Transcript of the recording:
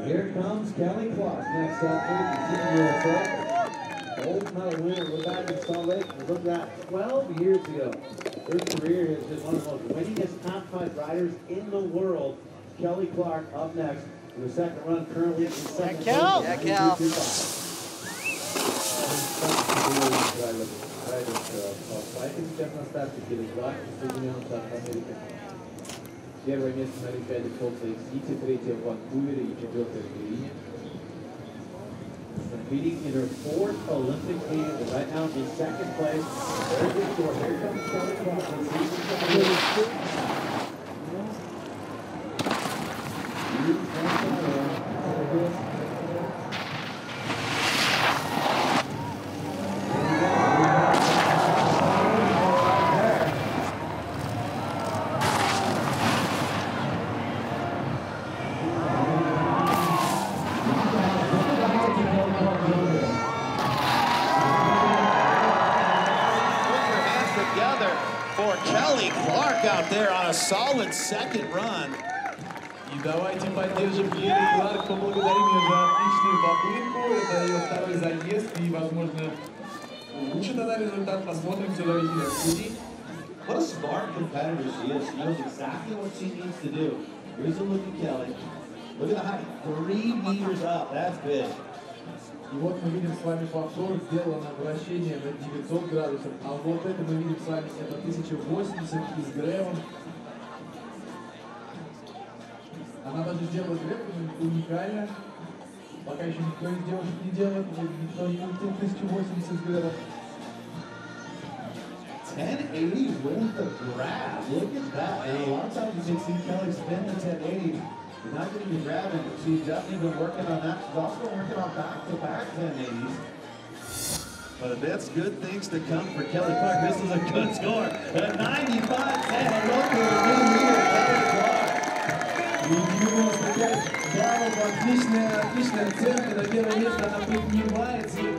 Here comes Kelly Clark next up here to Team USA. Gold medal winner with that in Salt Lake. Look at that, 12 years ago. Her career has been one of the most winningest top 5 riders in the world. Kelly Clark up next in the second run, currently in second place. Yeah, Cal. Первое место на Олимпиаде в Солт-Лейк Сити, третье в Ванкувере и четвертое в Берлине. Competing in her 4th Olympic Games, right now in second place. Very good score. Here comes Kelly Clark. For Kelly Clark out there on a solid second run. И давайте поддержим Келли Кларк, поблагодарим ее за отличную попытку. Это ее второй заезд, и, возможно, улучшит она результат. Посмотрим, все зависит от судей. What a smart competitor she is. She knows exactly what she needs to do. Here's a look at Kelly. Look at the height, 3 meters up. That's big. И вот мы видим с вами повтор, сделано вращение на 900 градусов, а вот это мы видим с вами, это 1080 и с гревом. Она даже сделала греб уникально, пока еще никто из девушек не делает, никто не улетел 1080 с гревом. 1080 with the grab. Look at that. And a lot of times you see Kelly spin the 1080. She's not going to be grabbing. She's definitely been working on that. She's also been working on back-to-back 1080s. But that's good things to come for Kelly Clark. This is a good score. A 95-10. A local new leader, Kelly Clark. И 95 баллов, отличная оценка. На первое место она поднимается.